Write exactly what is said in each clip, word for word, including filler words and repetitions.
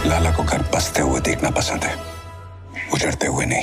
लाला को घर बसते हुए देखना पसंद है, उजड़ते हुए नहीं।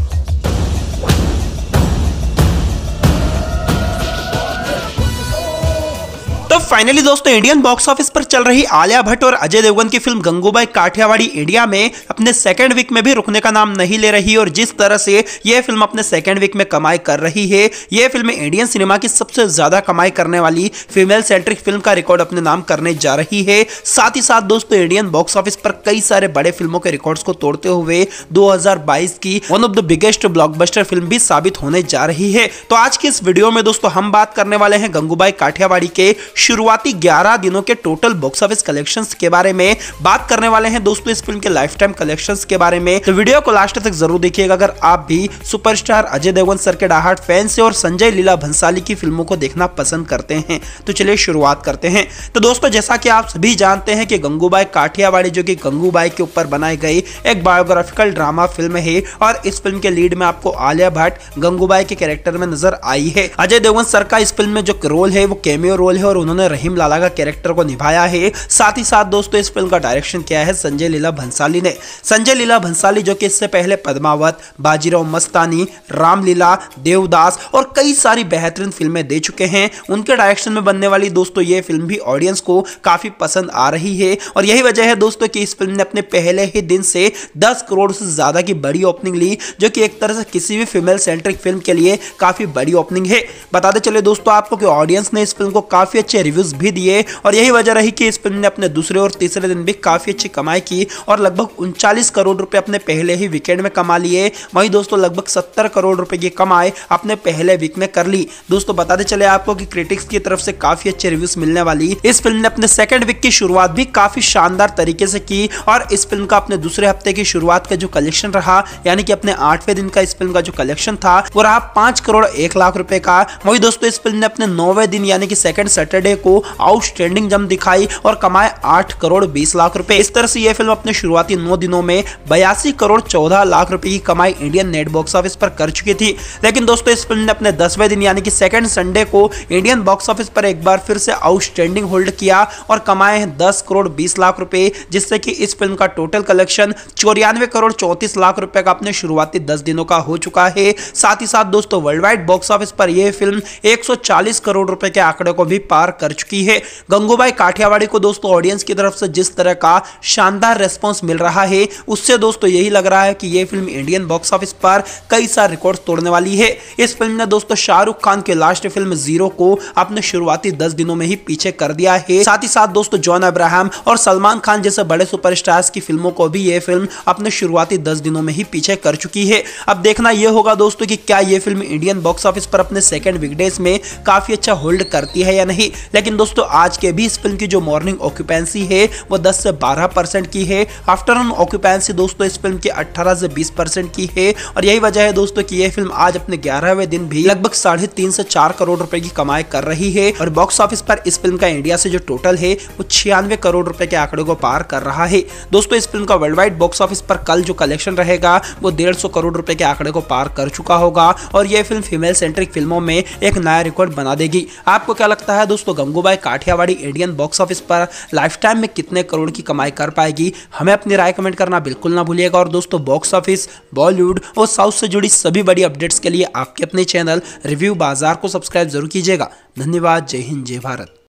तो फाइनली दोस्तों इंडियन बॉक्स ऑफिस पर चल रही आलिया भट्ट और अजय देवगन की फिल्म गंगूबाई काठियावाड़ी इंडिया में अपने सेकंड वीक में भी रुकने का नाम नहीं ले रही और जिस तरह से यह फिल्म अपने सेकंड वीक में कमाई कर रही है, यह फिल्म इंडियन सिनेमा की सबसे ज्यादा कमाई करने वाली फीमेल सेंट्रिक फिल्म का रिकॉर्ड अपने नाम करने जा रही है। साथ ही साथ दोस्तों इंडियन बॉक्स ऑफिस पर कई सारे बड़े फिल्मों के रिकॉर्ड्स को तोड़ते हुए दो हज़ार बाईस की one of the biggest blockbuster film भी साबित होने जा रही है। तो आज की इस वीडियो में दोस्तों हम बात करने वाले हैं गंगूबाई काठियावाड़ी के शुरुआती ग्यारह दिनों के टोटल बॉक्स ऑफिस कलेक्शंस के बारे में, बात करने वाले हैं दोस्तों इस फिल्म के लाइफ टाइम कलेक्शंस के बारे में। तो वीडियो को लास्ट तक जरूर देखिएगा अगर आप भी सुपरस्टार अजय देवगन सर के डाहार्ड फैंस से और संजय लीला भंसाली की फिल्मों को देखना पसंद करते हैं। तो चलिए शुरुआत करते हैं। तो दोस्तों जैसा कि आप सभी जानते हैं कि गंगूबाई काठियावाड़ी जो कि गंगूबाई के ऊपर बनाई गई एक बायोग्राफिकल ड्रामा फिल्म है और इस फिल्म के लीड में आपको आलिया भट्ट गंगूबाई के कैरेक्टर में नजर आई है। अजय देवगन सर का इस फिल्म में जो रोल है वो कैमियो रोल है और उन्होंने रहीम लाला का कैरेक्टर को निभाया है। साथ ही साथ दोस्तों इस फिल्म का डायरेक्शन किया है संजय लीला भंसाली ने। संजय लीला भंसाली जो कि इससे पहले पद्मावत, बाजीराव मस्तानी, रामलीला, देवदास और कई सारी बेहतरीन फिल्में दे चुके हैं, उनके डायरेक्शन में बनने वाली दोस्तों ये फिल्म भी ऑडियंस को काफी पसंद आ रही है और यही वजह है दोस्तों कि इस फिल्म ने अपने पहले ही दिन से दस करोड़ से ज्यादा की बड़ी ओपनिंग ली, जो कि एक तरह से किसी भी फीमेल सेंट्रिक फिल्म के लिए काफी बड़ी ओपनिंग है। बताते चले दोस्तों आपको कि ऑडियंस ने इस फिल्म को काफी अच्छे रिव्यूज भी दिए और यही वजह रही कि इस फिल्म ने अपने दूसरे और तीसरे दिन भी काफी अच्छी कमाई की और लगभग उनचालीस करोड़ रुपए अपने पहले ही वीकेंड में कमा लिए। वहीं दोस्तों लगभग सत्तर करोड़ रुपए की कमाई अपने पहले वीक में कर ली। दोस्तों बताते चले आपको कि क्रिटिक्स की तरफ से काफी अच्छे रिव्यूज मिलने वाली इस फिल्म ने अपने सेकंड वीक की शुरुआत भी काफी शानदार तरीके से की और इस फिल्म का अपने दूसरे हफ्ते की शुरुआत का जो कलेक्शन रहा, यानी कि अपने आठवें दिन का इस फिल्म का जो कलेक्शन था वो रहा पांच करोड़ एक लाख रुपए का। वहीं दोस्तों इस फिल्म ने अपने नौवें दिन यानी कि सेकंड सैटरडे को आउटस्टैंडिंग जम दिखाई और कमाए आठ करोड़ बीस लाख रुपए। इस तरह से यह फिल्म अपने शुरुआती नौ दिनों में बयासी करोड़ चौदह लाख रुपए की कमाई इंडियन नेट बॉक्स ऑफिस पर कर चुकी थी। लेकिन दोस्तों इस फिल्म ने अपने दसवें दिन यानी कि सेकंड संडे को इंडियन बॉक्स ऑफिस पर एक बार फिर से आउटस्टैंडिंग होल्ड किया और कमाए हैं दस करोड़ बीस लाख रुपए, जिससे कि इस फिल्म का टोटल कलेक्शन चौरानवे करोड़ चौंतीस लाख रुपए का अपने शुरुआती दस दिनों का हो चुका है। साथ ही साथ दोस्तों वर्ल्ड वाइड बॉक्स ऑफिस पर यह फिल्म एक सौ चालीस करोड़ रुपए के आंकड़े को भी पार कर चुकी है। गंगूबाई काठियावाड़ी को दोस्तों ऑडियंस की तरफ से जिस तरह का शानदार रेस्पॉन्स मिल रहा है उससे दोस्तों यही लग रहा है कि यह फिल्म इंडियन बॉक्स ऑफिस पर कई सारे रिकॉर्ड्स तोड़ने वाली है। इस फिल्म ने दोस्तों शाहरुख खान के लास्ट फिल्म जीरो को अपने शुरुआती दस दिनों में ही पीछे कर दिया है। साथ ही साथ दोस्तों जॉन अब्राहम और सलमान खान जैसे बड़े सुपरस्टार्स की फिल्मों को भी यह फिल्म अपने शुरुआती दस दिनों में ही पीछे कर चुकी है। अब देखना यह होगा दोस्तों कि क्या यह फिल्म इंडियन बॉक्स ऑफिस पर अपने सेकंड वीकडेज में काफी अच्छा होल्ड करती है या नहीं। लेकिन दोस्तों आज के भी इस फिल्म की जो मॉर्निंग ऑक्यूपेंसी है वो दस से बारह परसेंट की है। आफ्टरनून ऑक्यूपेंसी दोस्तों इस फिल्म की अठारह से बीस परसेंट की है और यही वजह है दोस्तों कि यह फिल्म आज अपने ग्यारहवें दिन भी लगभग साढ़े तीन से चार करोड़ रुपए की कमाई कर रही है और बॉक्स ऑफिस पर इस फिल्म का इंडिया से जो टोटल है वो छियानवे करोड़ रुपए के आंकड़े को पार कर रहा है। दोस्तों इस फिल्म का वर्ल्ड वाइड बॉक्स ऑफिस पर कल जो कलेक्शन रहेगा वो डेढ़ सौ करोड़ रुपए के आंकड़े को पार कर चुका होगा और यह फिल्म फीमेल सेंट्रिक फिल्मों में एक नया रिकॉर्ड बना देगी। आपको क्या लगता है दोस्तों Gangubai Kathiawadi Indian box office पर लाइफ टाइम में कितने करोड़ की कमाई कर पाएगी? हमें अपनी राय कमेंट करना बिल्कुल ना भूलिएगा। और दोस्तों बॉक्स ऑफिस, बॉलीवुड और साउथ से जुड़ी सभी बड़ी अपडेट्स के लिए आपके अपने चैनल रिव्यू बाजार को सब्सक्राइब जरूर कीजिएगा। धन्यवाद। जय हिंद, जय भारत।